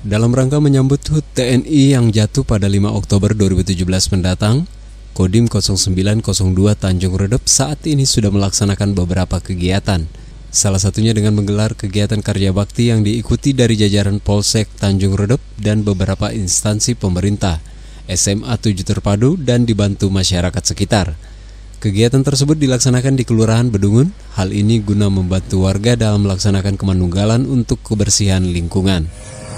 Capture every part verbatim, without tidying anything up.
Dalam rangka menyambut H U T T N I yang jatuh pada lima Oktober dua ribu tujuh belas mendatang, Kodim nol sembilan nol dua Tanjung Redep saat ini sudah melaksanakan beberapa kegiatan. Salah satunya dengan menggelar kegiatan karya bakti yang diikuti dari jajaran Polsek Tanjung Redep dan beberapa instansi pemerintah, S M A tujuh Terpadu, dan dibantu masyarakat sekitar. Kegiatan tersebut dilaksanakan di Kelurahan Bedungun. Hal ini guna membantu warga dalam melaksanakan kemanunggalan untuk kebersihan lingkungan.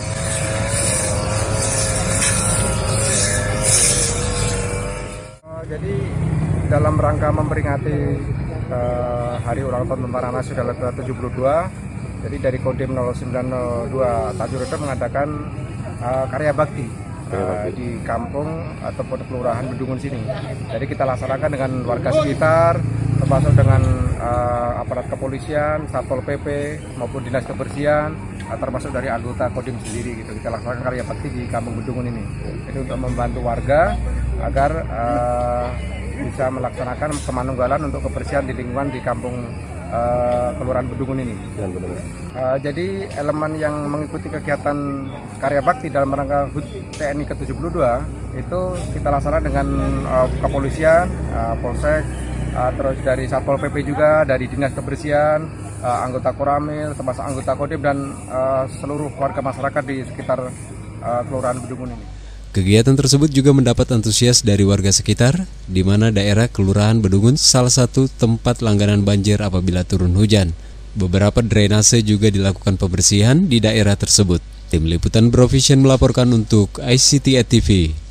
Jadi dalam rangka memperingati uh, Hari Ulang Tahun Tentara Nasional ke tujuh puluh dua, jadi dari Kodim nol sembilan nol dua Tanjung Redep mengadakan uh, karya bakti uh, di kampung ataupun kelurahan Bedungun sini. Jadi kita laksanakan dengan warga sekitar, termasuk dengan uh, aparat kepolisian, Satpol P P maupun dinas kebersihan, uh, termasuk dari anggota Kodim sendiri gitu. Kita laksanakan karya bakti di kampung Bedungun ini. Jadi untuk membantu warga agar uh, bisa melaksanakan kemanunggalan untuk kebersihan di lingkungan di kampung uh, Kelurahan Bedungun ini. Uh, jadi elemen yang mengikuti kegiatan karya bakti dalam rangka H U T T N I ke tujuh puluh dua itu kita laksanakan dengan uh, kepolisian, uh, Polsek, uh, terus dari Satpol P P juga, dari dinas kebersihan, uh, anggota Koramil, termasuk anggota Kodim dan uh, seluruh warga masyarakat di sekitar uh, Kelurahan Bedungun ini. Kegiatan tersebut juga mendapat antusias dari warga sekitar, di mana daerah Kelurahan Bedungun salah satu tempat langganan banjir apabila turun hujan. Beberapa drainase juga dilakukan pembersihan di daerah tersebut. Tim Liputan Brovision melaporkan untuk I C T A T V.